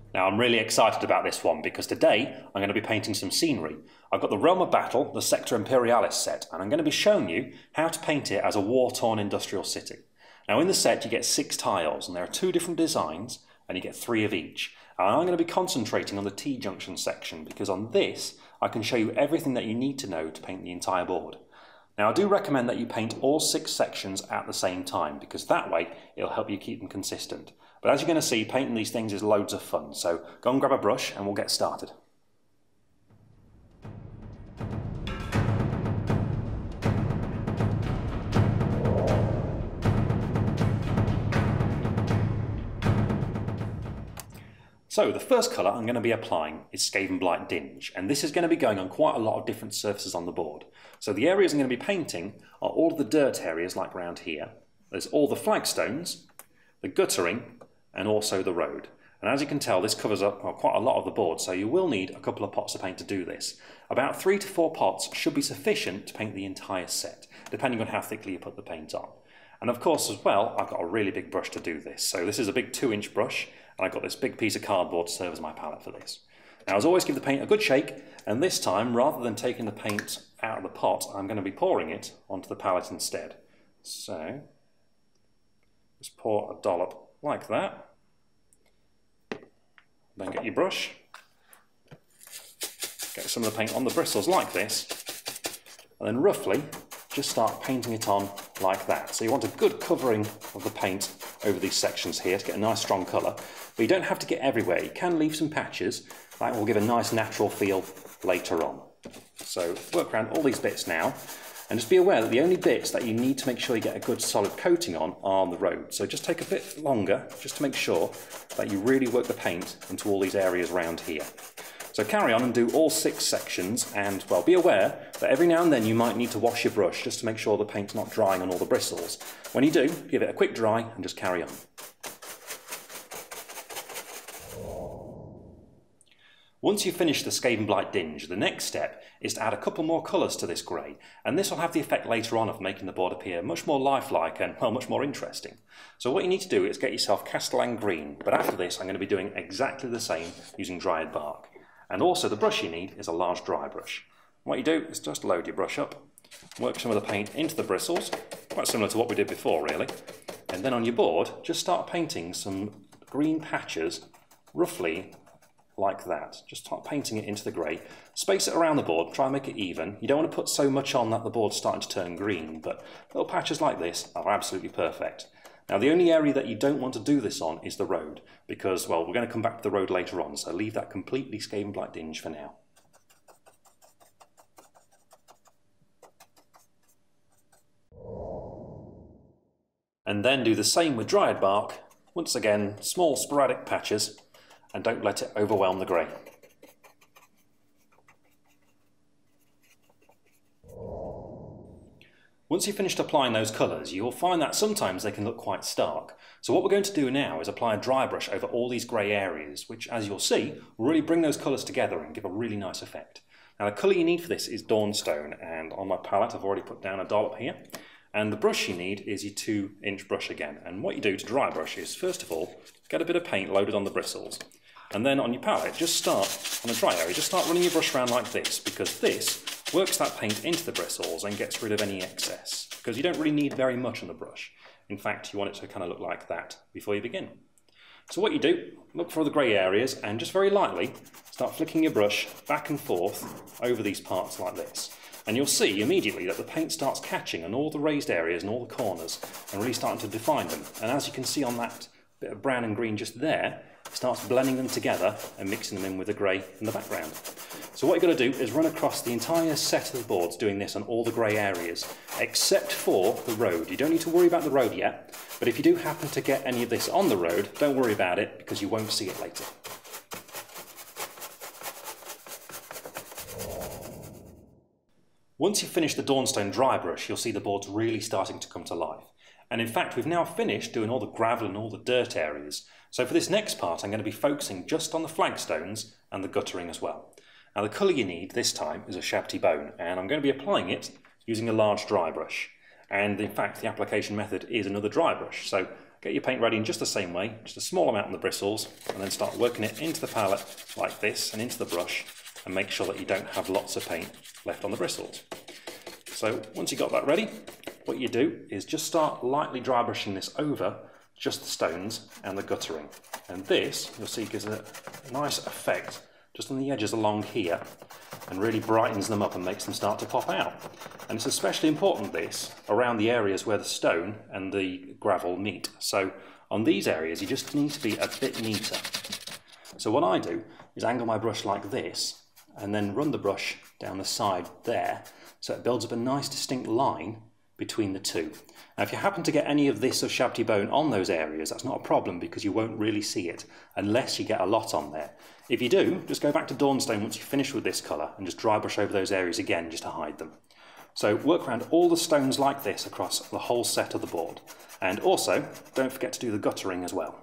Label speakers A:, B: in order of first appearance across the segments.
A: Now I'm really excited about this one because today I'm going to be painting some scenery. I've got the Realm of Battle, the Sector Imperialis set, and I'm going to be showing you how to paint it as a war-torn industrial city. Now in the set you get 6 tiles and there are 2 different designs and you get 3 of each. And I'm going to be concentrating on the T-junction section because on this I can show you everything that you need to know to paint the entire board. Now I do recommend that you paint all 6 sections at the same time because that way it'll help you keep them consistent. But as you're going to see, painting these things is loads of fun, so go and grab a brush and we'll get started. So the first colour I'm going to be applying is Skaven Blight Dinge, and this is going to be going on quite a lot of different surfaces on the board. So the areas I'm going to be painting are all of the dirt areas like around here. There's all the flagstones, the guttering, and also the road. And as you can tell, this covers up quite a lot of the board, so you will need a couple of pots of paint to do this. About 3 to 4 pots should be sufficient to paint the entire set, depending on how thickly you put the paint on. And of course as well, I've got a really big brush to do this. So this is a big 2-inch brush, and I've got this big piece of cardboard to serve as my palette for this. Now as always, give the paint a good shake, and this time, rather than taking the paint out of the pot, I'm going to be pouring it onto the palette instead. So, just pour a dollop like that. Then get your brush, get some of the paint on the bristles like this, and then roughly just start painting it on like that. So you want a good covering of the paint over these sections here to get a nice strong colour, but you don't have to get everywhere. You can leave some patches, that will give a nice natural feel later on. So work around all these bits now, and just be aware that the only bits that you need to make sure you get a good solid coating on the road. So just take a bit longer just to make sure that you really work the paint into all these areas around here. So carry on and do all 6 sections, and well, be aware that every now and then you might need to wash your brush just to make sure the paint's not drying on all the bristles. When you do, give it a quick dry and just carry on. Once you've finished the Skaven Blight Dinge, the next step is to add a couple more colours to this grey, and this will have the effect later on of making the board appear much more lifelike and, well, much more interesting. So what you need to do is get yourself Castellan Green, but after this I'm going to be doing exactly the same using dried bark. And also the brush you need is a large dry brush. What you do is just load your brush up, work some of the paint into the bristles, quite similar to what we did before really, and then on your board just start painting some green patches roughly like that. Just start painting it into the grey. Space it around the board, try and make it even. You don't want to put so much on that the board's starting to turn green, but little patches like this are absolutely perfect. Now the only area that you don't want to do this on is the road, because, well, we're going to come back to the road later on, so leave that completely Skaven Blight Dinge for now. And then do the same with dried bark. Once again, small sporadic patches, and don't let it overwhelm the grey. Once you've finished applying those colours, you will find that sometimes they can look quite stark. So what we're going to do now is apply a dry brush over all these grey areas, which, as you'll see, will really bring those colours together and give a really nice effect. Now the colour you need for this is Dawnstone, and on my palette I've already put down a dollop here. And the brush you need is your 2-inch brush again. And what you do to dry brush is, first of all, get a bit of paint loaded on the bristles. And then on your palette, just start, on a dry area, just start running your brush around like this, because this works that paint into the bristles and gets rid of any excess, because you don't really need very much on the brush. In fact, you want it to kind of look like that before you begin. So what you do, look for the grey areas and just very lightly start flicking your brush back and forth over these parts like this. And you'll see immediately that the paint starts catching on all the raised areas and all the corners and really starting to define them. And as you can see on that bit of brown and green just there, it starts blending them together and mixing them in with the grey in the background. So what you've got to do is run across the entire set of the boards doing this on all the grey areas, except for the road. You don't need to worry about the road yet, but if you do happen to get any of this on the road, don't worry about it because you won't see it later. Once you've finished the Dawnstone dry brush, you'll see the boards really starting to come to life. And in fact, we've now finished doing all the gravel and all the dirt areas. So for this next part, I'm going to be focusing just on the flagstones and the guttering as well. Now the colour you need this time is a Shabty Bone, and I'm going to be applying it using a large dry brush. And in fact, the application method is another dry brush. So get your paint ready in just the same way, just a small amount on the bristles, and then start working it into the palette like this and into the brush, and make sure that you don't have lots of paint left on the bristles. So once you've got that ready, what you do is just start lightly dry brushing this over just the stones and the guttering. And this, you'll see, gives a nice effect just on the edges along here, and really brightens them up and makes them start to pop out. And it's especially important, this, around the areas where the stone and the gravel meet. So on these areas, you just need to be a bit neater. So what I do is angle my brush like this, and then run the brush down the side there, so it builds up a nice distinct line between the two. Now if you happen to get any of this of shabby bone on those areas, that's not a problem, because you won't really see it unless you get a lot on there. If you do, just go back to Dawnstone once you finish with this colour and just dry brush over those areas again just to hide them. So work around all the stones like this across the whole set of the board. And also, don't forget to do the guttering as well.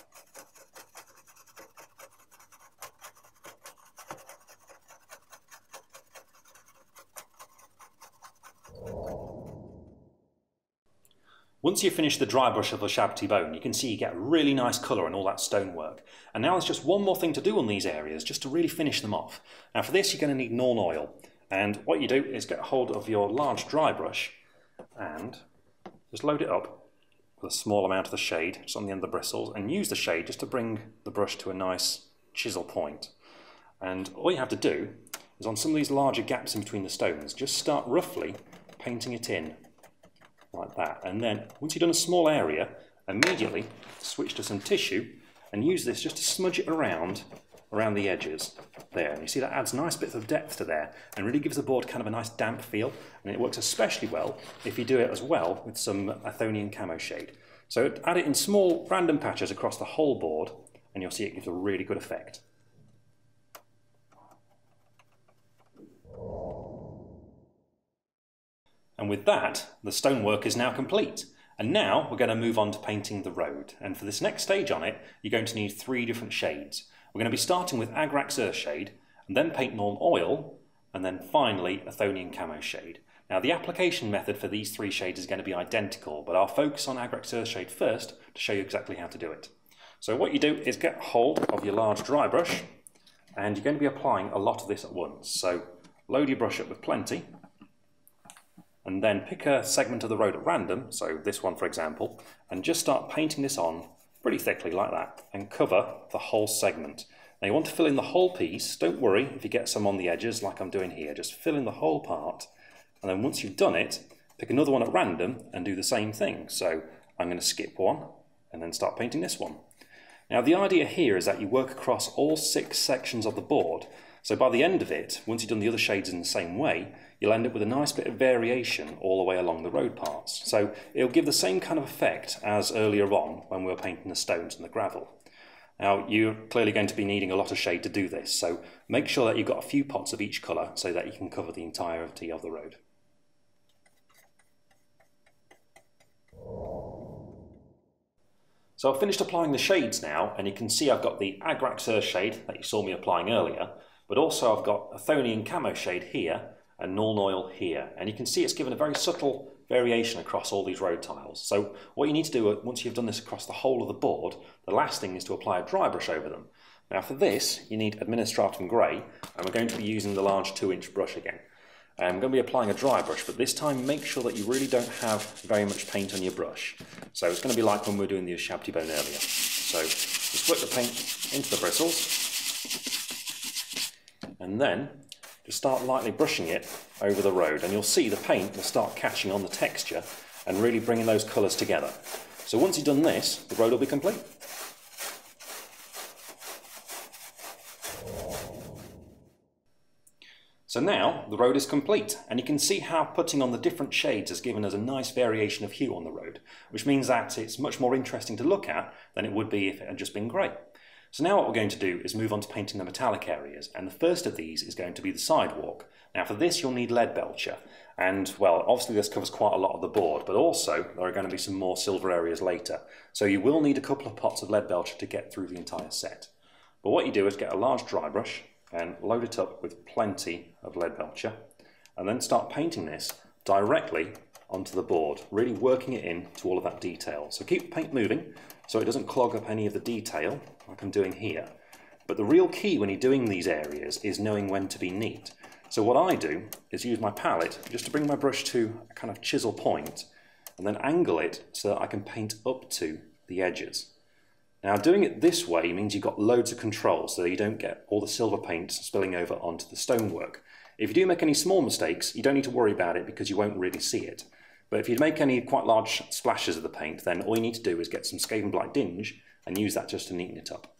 A: Once you finish the dry brush of the shabby bone, you can see you get a really nice colour in all that stonework. And now there's just one more thing to do on these areas, just to really finish them off. Now for this, you're going to need Nuln Oil. And what you do is get hold of your large dry brush and just load it up with a small amount of the shade just on the end of the bristles, and use the shade just to bring the brush to a nice chisel point. And all you have to do is, on some of these larger gaps in between the stones, just start roughly painting it in like that. And then once you've done a small area, immediately switch to some tissue and use this just to smudge it around the edges there. And you see that adds nice bits of depth to there and really gives the board kind of a nice damp feel. And it works especially well if you do it as well with some Athonian camo shade. So add it in small random patches across the whole board, and you'll see it gives a really good effect. And with that, the stonework is now complete. And now we're going to move on to painting the road. And for this next stage on it, you're going to need 3 different shades. We're going to be starting with Agrax Earthshade, and then paint Nuln Oil, and then finally Athonian Camo Shade. Now the application method for these 3 shades is going to be identical, but I'll focus on Agrax Earthshade first to show you exactly how to do it. So what you do is get hold of your large dry brush, and you're going to be applying a lot of this at once. So load your brush up with plenty, and then pick a segment of the road at random, so this one for example, and just start painting this on pretty thickly like that, and cover the whole segment. Now you want to fill in the whole piece. Don't worry if you get some on the edges like I'm doing here, just fill in the whole part, and then once you've done it, pick another one at random and do the same thing. So I'm going to skip one and then start painting this one. Now the idea here is that you work across all 6 sections of the board. So by the end of it, once you've done the other shades in the same way, you'll end up with a nice bit of variation all the way along the road parts. So it'll give the same kind of effect as earlier on when we were painting the stones and the gravel. Now you're clearly going to be needing a lot of shade to do this, so make sure that you've got a few pots of each colour so that you can cover the entirety of the road. So I've finished applying the shades now, and you can see I've got the Agrax Earthshade that you saw me applying earlier, but also I've got Athonian Camo Shade here and Nuln Oil here, and you can see it's given a very subtle variation across all these road tiles. So what you need to do once you've done this across the whole of the board, the last thing is to apply a dry brush over them. Now for this you need Administratum Grey, and we're going to be using the large 2-inch brush again. I'm going to be applying a dry brush, but this time make sure that you really don't have very much paint on your brush. So it's going to be like when we were doing the Ushabti bone earlier. So just put the paint into the bristles, and then just start lightly brushing it over the road, and you'll see the paint will start catching on the texture and really bringing those colours together. So once you've done this, the road will be complete. So now the road is complete, and you can see how putting on the different shades has given us a nice variation of hue on the road, which means that it's much more interesting to look at than it would be if it had just been grey. So now what we're going to do is move on to painting the metallic areas, and the first of these is going to be the sidewalk. Now for this you'll need lead belcher, and well, obviously this covers quite a lot of the board, but also there are going to be some more silver areas later. So you will need a couple of pots of lead belcher to get through the entire set. But what you do is get a large dry brush and load it up with plenty of lead belcher, and then start painting this directly onto the board, really working it in to all of that detail. So keep the paint moving so it doesn't clog up any of the detail like I'm doing here. But the real key when you're doing these areas is knowing when to be neat. So what I do is use my palette just to bring my brush to a kind of chisel point and then angle it so that I can paint up to the edges. Now doing it this way means you've got loads of control so you don't get all the silver paint spilling over onto the stonework. If you do make any small mistakes, you don't need to worry about it because you won't really see it. But if you make any quite large splashes of the paint, then all you need to do is get some Skaven Black Dinge and use that just to neaten it up.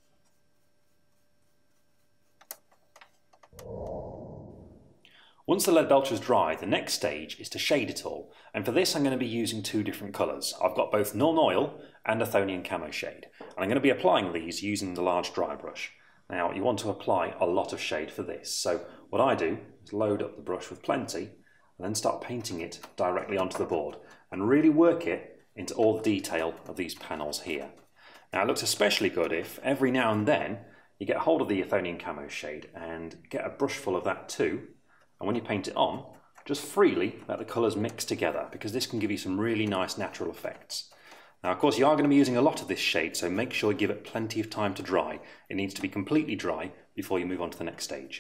A: Once the lead belcher is dry, the next stage is to shade it all. And for this I'm going to be using two different colours. I've got both Nuln Oil and Athonian Camo Shade. And I'm going to be applying these using the large dry brush. Now you want to apply a lot of shade for this. So what I do is load up the brush with plenty and then start painting it directly onto the board and really work it into all the detail of these panels here. Now it looks especially good if every now and then you get hold of the Athonian Camo Shade and get a brush full of that too, and when you paint it on, just freely let the colours mix together because this can give you some really nice natural effects. Now of course you are going to be using a lot of this shade, so make sure you give it plenty of time to dry. It needs to be completely dry before you move on to the next stage.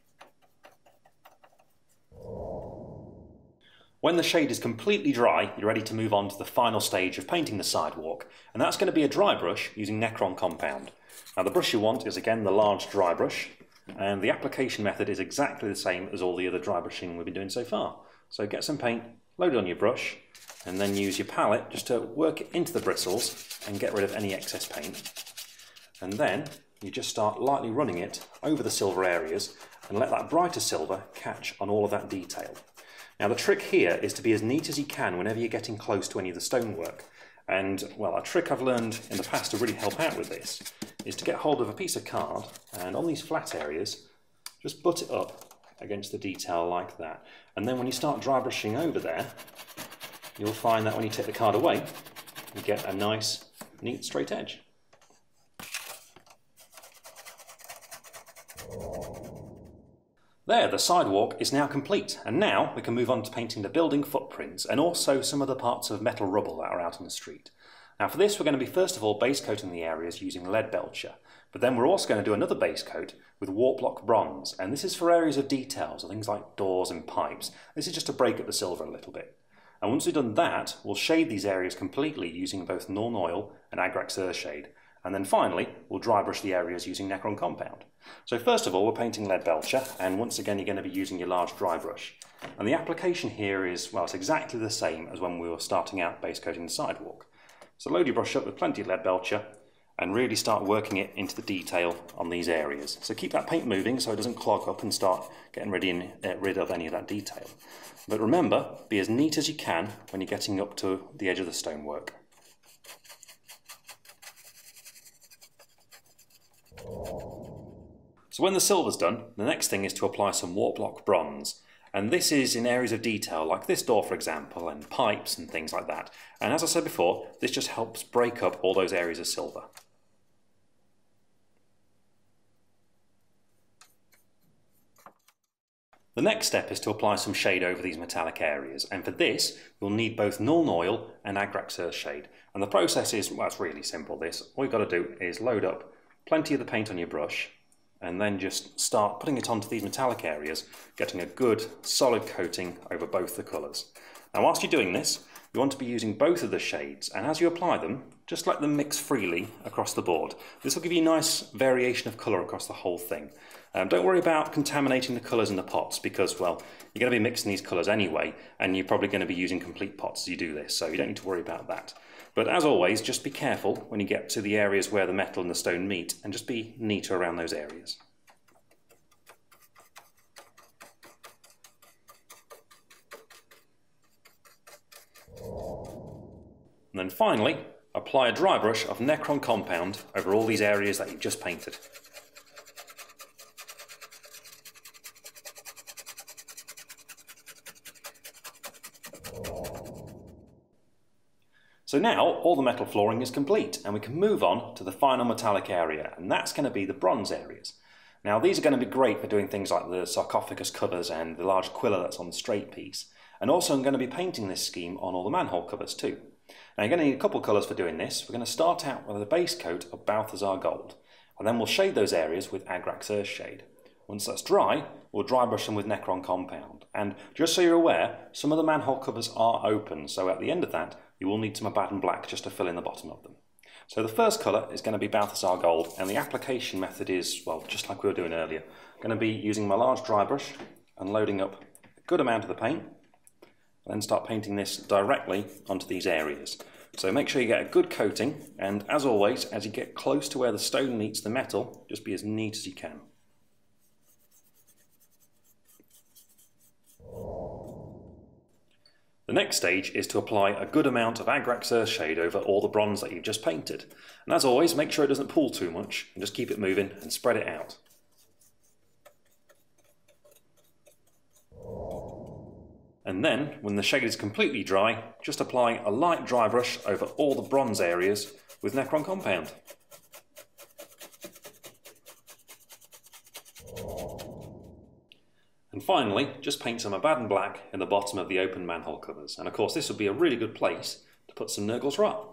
A: When the shade is completely dry, you're ready to move on to the final stage of painting the sidewalk, and that's going to be a dry brush using Necron Compound. Now the brush you want is again the large dry brush, and the application method is exactly the same as all the other dry brushing we've been doing so far. So get some paint, load it on your brush, and then use your palette just to work it into the bristles and get rid of any excess paint. And then you just start lightly running it over the silver areas and let that brighter silver catch on all of that detail. Now the trick here is to be as neat as you can whenever you're getting close to any of the stonework. And well, a trick I've learned in the past to really help out with this is to get hold of a piece of card and on these flat areas just butt it up against the detail like that. And then when you start dry brushing over there, you'll find that when you take the card away, you get a nice, neat straight edge. There, the sidewalk is now complete, and now we can move on to painting the building footprints and also some other parts of metal rubble that are out in the street. Now for this we're going to be first of all base coating the areas using lead belcher, but then we're also going to do another base coat with warp block bronze, and this is for areas of details, things like doors and pipes. This is just to break up the silver a little bit. And once we've done that, we'll shade these areas completely using both Nuln Oil and Agrax Earthshade. And then finally, we'll dry brush the areas using Necron Compound. So first of all, we're painting lead belcher, and once again you're going to be using your large dry brush. And the application here is, well, it's exactly the same as when we were starting out base coating the sidewalk. So load your brush up with plenty of lead belcher and really start working it into the detail on these areas. So keep that paint moving so it doesn't clog up and start getting rid of any of that detail. But remember, be as neat as you can when you're getting up to the edge of the stonework. So when the silver's done, the next thing is to apply some warp block bronze. And this is in areas of detail, like this door for example, and pipes and things like that. And as I said before, this just helps break up all those areas of silver. The next step is to apply some shade over these metallic areas, and for this you'll need both Nuln Oil and Agrax Earthshade. And the process is, well, it's really simple this. All you've got to do is load up plenty of the paint on your brush, and then just start putting it onto these metallic areas, getting a good solid coating over both the colours. Now whilst you're doing this, you want to be using both of the shades, and as you apply them, just let them mix freely across the board. This will give you a nice variation of colour across the whole thing. Don't worry about contaminating the colours in the pots because, well, you're going to be mixing these colours anyway, and you're probably going to be using complete pots as you do this, so you don't need to worry about that. But as always, just be careful when you get to the areas where the metal and the stone meet, and just be neater around those areas. And then finally, apply a dry brush of Necron Compound over all these areas that you've just painted. So now all the metal flooring is complete and we can move on to the final metallic area, and that's going to be the bronze areas. Now these are going to be great for doing things like the sarcophagus covers and the large quilla that's on the straight piece. And also I'm going to be painting this scheme on all the manhole covers too. Now you're going to need a couple of colours for doing this. We're going to start out with a base coat of Balthazar Gold, and then we'll shade those areas with Agrax Earthshade. Once that's dry, we'll dry brush them with Necron Compound. And just so you're aware, some of the manhole covers are open, so at the end of that you will need some Abaddon Black just to fill in the bottom of them. So the first colour is going to be Balthazar Gold, and the application method is, well, just like we were doing earlier. I'm going to be using my large dry brush and loading up a good amount of the paint, and then start painting this directly onto these areas. So make sure you get a good coating, and as always, as you get close to where the stone meets the metal, just be as neat as you can. The next stage is to apply a good amount of Agrax Earthshade over all the bronze that you've just painted. And as always, make sure it doesn't pool too much, and just keep it moving and spread it out. And then, when the shade is completely dry, just apply a light dry brush over all the bronze areas with Necron Compound. And finally, just paint some Abaddon Black in the bottom of the open manhole covers. And of course this would be a really good place to put some Nurgle's Rot.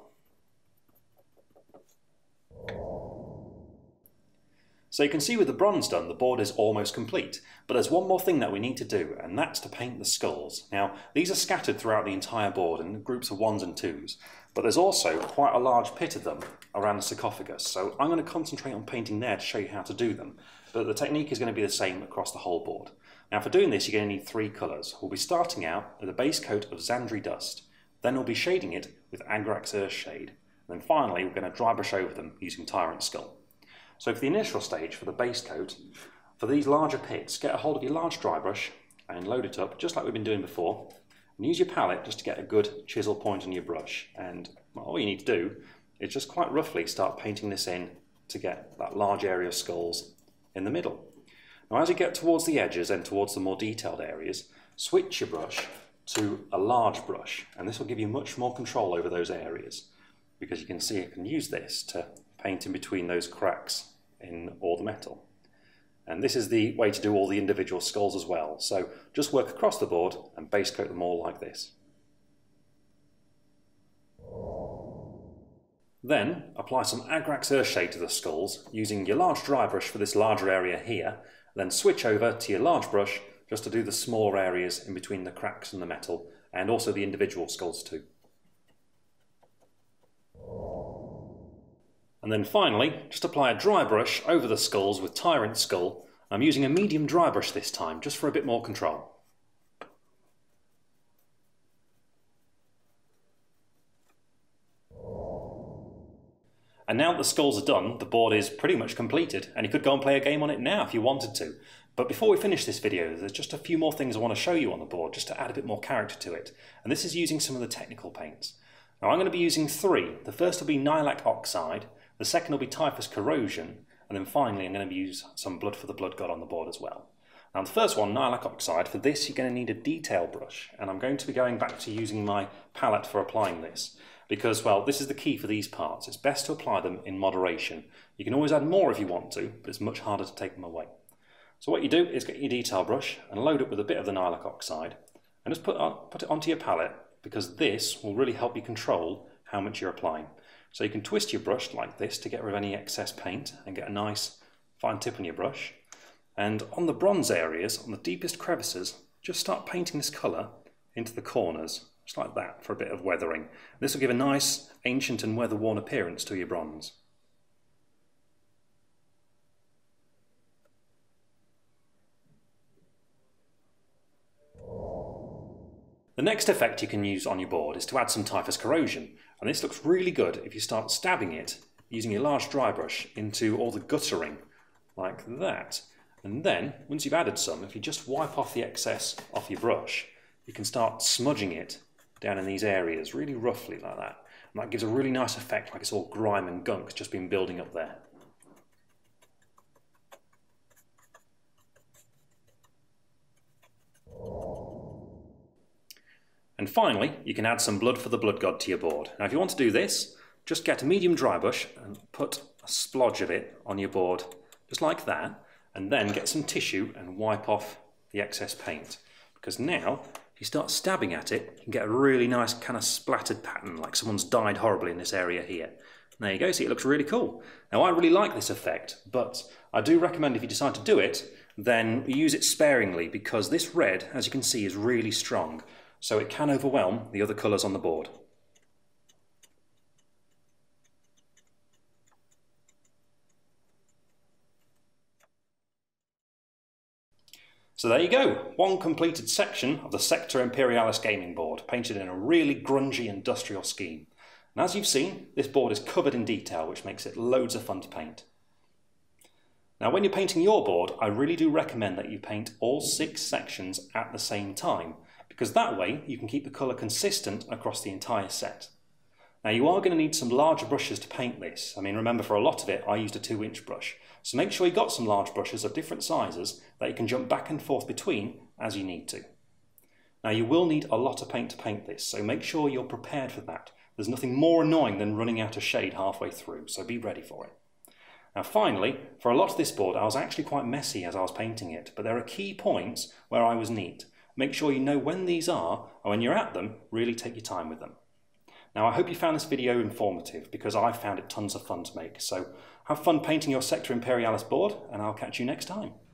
A: So you can see with the bronze done, the board is almost complete. But there's one more thing that we need to do, and that's to paint the skulls. Now, these are scattered throughout the entire board in groups of 1s and 2s. But there's also quite a large pit of them around the sarcophagus. So I'm going to concentrate on painting there to show you how to do them. But the technique is going to be the same across the whole board. Now for doing this, you're going to need 3 colours. We'll be starting out with a base coat of Zandri Dust. Then we'll be shading it with Agrax Earthshade. And then finally, we're going to dry brush over them using Tyrant Skull. So for the initial stage, for the base coat, for these larger pits, get a hold of your large dry brush and load it up, just like we've been doing before. And use your palette just to get a good chisel point on your brush. And all you need to do is just quite roughly start painting this in to get that large area of skulls in the middle. Now as you get towards the edges and towards the more detailed areas, switch your brush to a large brush, and this will give you much more control over those areas, because you can see I can use this to paint in between those cracks in all the metal. And this is the way to do all the individual skulls as well, so just work across the board and base coat them all like this. Then apply some Agrax Earthshade to the skulls using your large dry brush for this larger area here. Then switch over to your large brush just to do the smaller areas in between the cracks and the metal, and also the individual skulls too. And then finally, just apply a dry brush over the skulls with Tyrant Skull. I'm using a medium dry brush this time, just for a bit more control. And now that the skulls are done, the board is pretty much completed, and you could go and play a game on it now if you wanted to. But before we finish this video, there's just a few more things I want to show you on the board, just to add a bit more character to it. And this is using some of the technical paints. Now I'm going to be using 3. The first will be Nailac Oxide, the second will be Typhus Corrosion, and then finally I'm going to use some Blood for the Blood God on the board as well. Now the first one, Nailac Oxide, for this you're going to need a detail brush, and I'm going to be going back to using my palette for applying this. Because, well, this is the key for these parts. It's best to apply them in moderation. You can always add more if you want to, but it's much harder to take them away. So what you do is get your detail brush and load it with a bit of the Nailac Oxide, and just put it onto your palette, because this will really help you control how much you're applying. So you can twist your brush like this to get rid of any excess paint and get a nice fine tip on your brush. And on the bronze areas, on the deepest crevices, just start painting this colour into the corners. Just like that, for a bit of weathering. This will give a nice, ancient and weather-worn appearance to your bronze. The next effect you can use on your board is to add some Typhus Corrosion, and this looks really good if you start stabbing it using your large dry brush into all the guttering, like that. And then, once you've added some, if you just wipe off the excess off your brush, you can start smudging it down in these areas, really roughly like that. And that gives a really nice effect, like it's all grime and gunk just been building up there. And finally, you can add some Blood for the Blood God to your board. Now if you want to do this, just get a medium dry brush and put a splodge of it on your board, just like that, and then get some tissue and wipe off the excess paint. Because now, if you start stabbing at it, you can get a really nice kind of splattered pattern, like someone's died horribly in this area here. There you go, see, it looks really cool. Now, I really like this effect, but I do recommend if you decide to do it, then use it sparingly, because this red, as you can see, is really strong, so it can overwhelm the other colours on the board. So there you go, one completed section of the Sector Imperialis gaming board, painted in a really grungy industrial scheme. And as you've seen, this board is covered in detail, which makes it loads of fun to paint. Now, when you're painting your board, I really do recommend that you paint all 6 sections at the same time, because that way you can keep the colour consistent across the entire set. Now, you are going to need some larger brushes to paint this. I mean, remember, for a lot of it, I used a 2-inch brush. So make sure you've got some large brushes of different sizes that you can jump back and forth between as you need to. Now, you will need a lot of paint to paint this, so make sure you're prepared for that. There's nothing more annoying than running out of shade halfway through, so be ready for it. Now, finally, for a lot of this board, I was actually quite messy as I was painting it, but there are key points where I was neat. Make sure you know when these are, and when you're at them, really take your time with them. Now, I hope you found this video informative, because I found it tons of fun to make. So have fun painting your Sector Imperialis board, and I'll catch you next time.